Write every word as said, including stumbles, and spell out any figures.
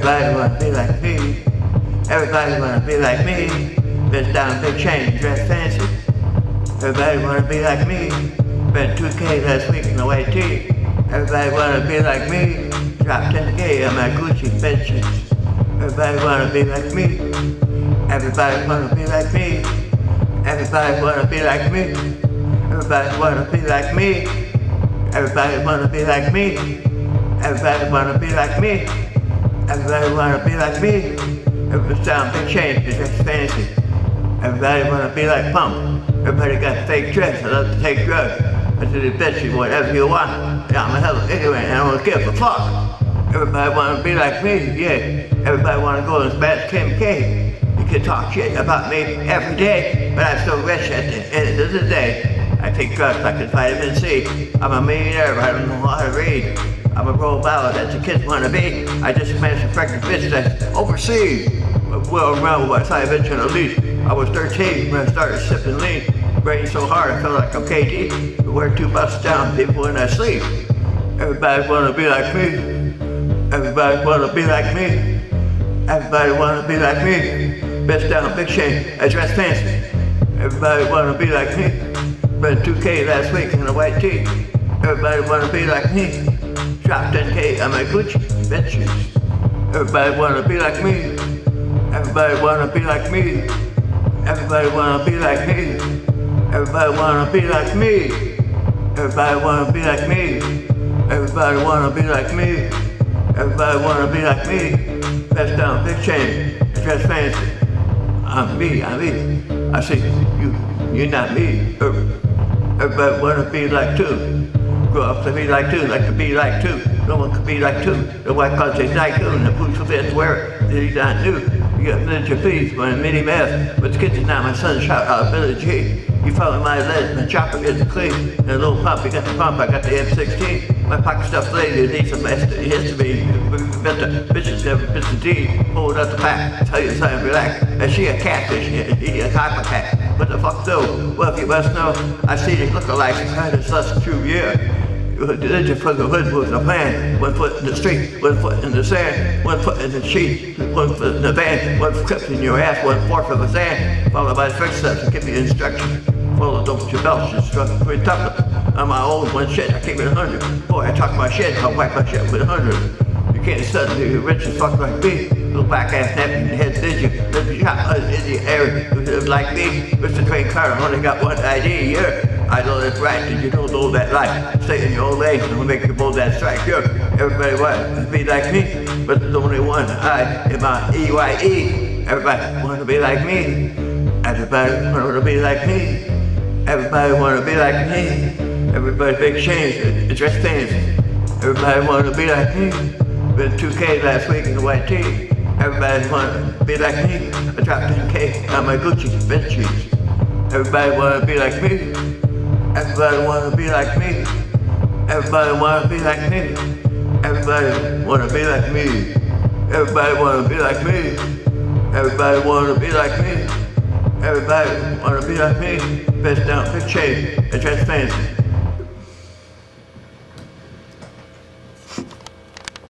Everybody wanna be like me. Everybody wanna be like me. Best down, big chain, dress fancy. Everybody wanna be like me. Spent two K last week in a white tee. Everybody wanna be like me. Dropped ten K on my Gucci bed sheets. Everybody wanna be like me. Everybody wanna be like me. Everybody wanna be like me. Everybody wanna be like me. Everybody wanna be like me. Everybody wanna be like me. Everybody wanna be like me. Everybody sound big change, it's just fancy. Everybody wanna be like Pump. Everybody got fake dress, I love to take drugs. I do the best you whatever you want. Yeah, I'm a hell of anyway, and I don't give a fuck. Everybody wanna be like me, yeah. Everybody wanna go as bad as Kim K. You can talk shit about me every day, but I'm still rich at the end of the day. I take drugs like it's vitamin C. I'm a millionaire, but I don't know how to read. I'm a role model that the kids wanna be. I just managed to pregnant bitch that's overseas. Well around what I mentioned at least. I was thirteen when I started sipping lean. Brain so hard I felt like I'm K D. Wear two busts down people when I sleep. Everybody wanna be like me. Everybody wanna be like me. Everybody wanna be like me. Best down, big chain, I dress fancy. Everybody wanna be like me. Spent two K last week in a white tee. Everybody wanna be like me. Dropped ten K on my Gucci bed sheets. Everybody wanna be like me. Everybody wanna be like me. Everybody wanna be like me. Everybody wanna be like me. Everybody wanna be like me. Everybody wanna be like me. Everybody wanna be like me. Best down, big chain, dress fancy. I'm me, I'm me. I say you, you're not me. Everybody wanna be like two. Grow up to be like two, like to be like two. No one could be like two. The white cause they tycoon, the boots will fit where he's not new. You got miniature please, my mini math. But the kids is not my son, shout out Billy G. You follow my lead, my chopper is clean. And a little pump, you got the pump, I got the M sixteen. My pocket stuffed lady needs some history. Bet the bitches never been the D. Pull it out the pack, tell you something, relax. And she a catfish, he a copycat. What the fuck though? Well, if you must know, I see these lookalikes, it's kind of such true, yeah. Religion for the hood was a plan. One foot in the street, one foot in the sand, one foot in the sheet, one foot in the van, one clip in your ass, one fourth of the sand. Followed by the first steps and give me instructions. Follow don't your belts, just struck pretty tough. I'm my old one shit, I keep it a hundred. Boy, I talk my shit, I'll wipe my shit with a hundred. You can't suddenly be rich as fuck like me. Little black ass napkin head ninja. Live shot in the area who live like me. Mister Train Car only got one I D, yeah. I know that's right, and you don't know that life. Stay in your old age, and we'll make you bold that strike. Yeah. Everybody wants to be like me, but there's only one I in my E Y E. Everybody want to be like me. Everybody want to be like me. Everybody want to be like me. Everybody big change, dress fancy. Everybody want to be like me. Been two K last week in the white tee. Everybody want to be like me. I dropped ten K on my Gucci bed sheets. Everybody want to be like me. Everybody wanna be like me. Everybody wanna be like me. Everybody wanna be like me. Everybody wanna be like me. Everybody wanna be like me. Everybody wanna be like me. Best down, big chain, and dress fancy.